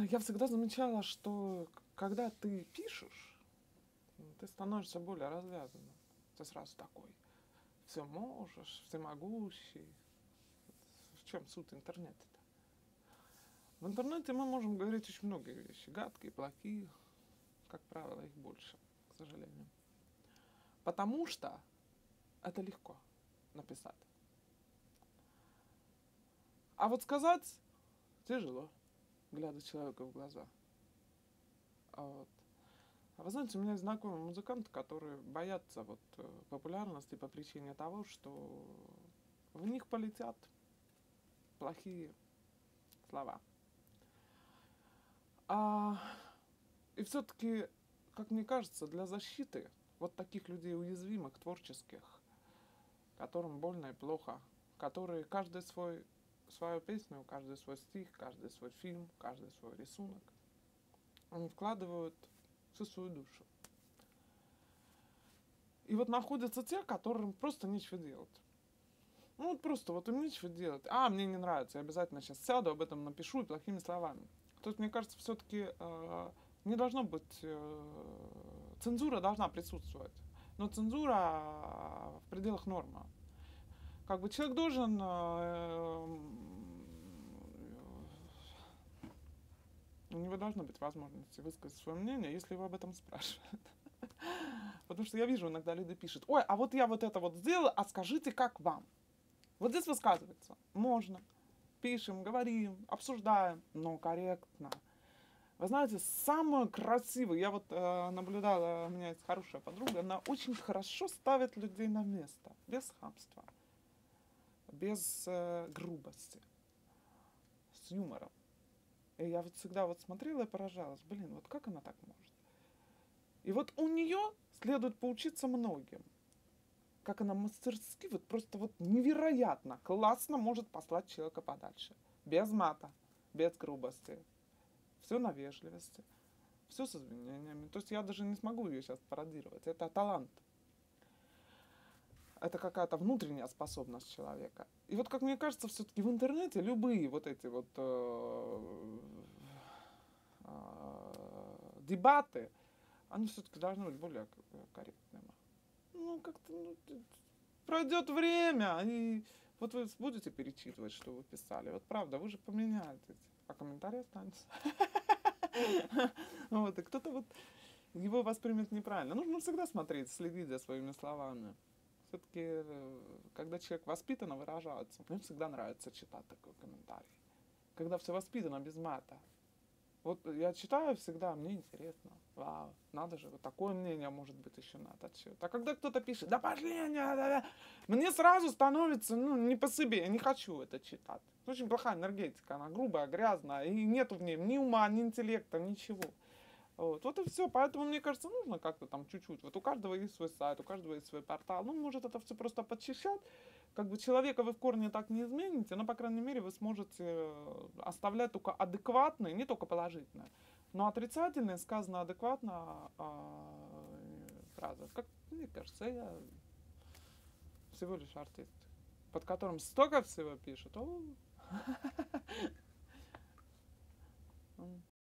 Я всегда замечала, что когда ты пишешь, ты становишься более развязанным. Ты сразу такой, все можешь, всемогущий. В чем суть интернета-то? В интернете мы можем говорить очень многие вещи, гадкие, плохие, как правило, их больше, к сожалению. Потому что это легко написать. А вот сказать тяжело, глядя человеку в глаза. Вот. А вы знаете, у меня есть знакомые музыканты, которые боятся популярности по причине того, что в них полетят плохие слова. А, и все-таки, как мне кажется, для защиты вот таких людей уязвимых, творческих, которым больно и плохо, которые каждый свою песню, каждый свой стих, каждый свой фильм, каждый свой рисунок, они вкладывают всю свою душу. И вот находятся те, которым просто нечего делать. Ну вот просто вот им нечего делать. Мне не нравится, я обязательно сейчас сяду, об этом напишу и плохими словами. То есть, мне кажется, все-таки не должно быть... цензура должна присутствовать. Но цензура в пределах нормы. Как бы человек должен... у него должна быть возможность высказать свое мнение, если его об этом спрашивают. Потому что я вижу, иногда люди пишут: ой, а вот я вот это вот сделала, а скажите, как вам? Вот здесь высказывается. Можно. Пишем, говорим, обсуждаем, но корректно. Вы знаете, самое красивое, я вот наблюдала, у меня есть хорошая подруга, она очень хорошо ставит людей на место, без хамства, без грубости, с юмором. И я вот всегда вот смотрела и поражалась, вот как она так может? И вот у нее следует поучиться многим. Как она мастерски, вот просто вот невероятно, классно может послать человека подальше. Без мата, без грубости. Все на вежливости, все с извинениями. То есть я даже не смогу ее сейчас пародировать. Это талант. Это какая-то внутренняя способность человека. И вот, как мне кажется, все-таки в интернете любые вот эти вот дебаты, они все-таки должны быть более корректными. Пройдет время, и вот вы будете перечитывать, что вы писали. Вот правда, вы же поменяетесь, а комментарии останутся. Вот, и кто-то вот его воспримет неправильно. Нужно всегда смотреть, следить за своими словами. Все-таки, когда человек воспитанно выражается, мне всегда нравится читать такой комментарий. Когда все воспитано, без мата. Вот я читаю всегда, мне интересно. Вау, надо же, вот такое мнение может быть еще на этот счет. А когда кто-то пишет: да пошли, мне сразу становится, не по себе, я не хочу это читать. Очень плохая энергетика, она грубая, грязная, и нету в ней ни ума, ни интеллекта, ничего. Вот и все. Поэтому, мне кажется, нужно как-то там чуть-чуть. Вот у каждого есть свой сайт, у каждого есть свой портал. Может это все просто подчищать. Как бы человека вы в корне так не измените, но, по крайней мере, вы сможете оставлять только адекватные, не только положительные, но отрицательные, сказано адекватно, фразы. Как мне кажется, я всего лишь артист, под которым столько всего пишут.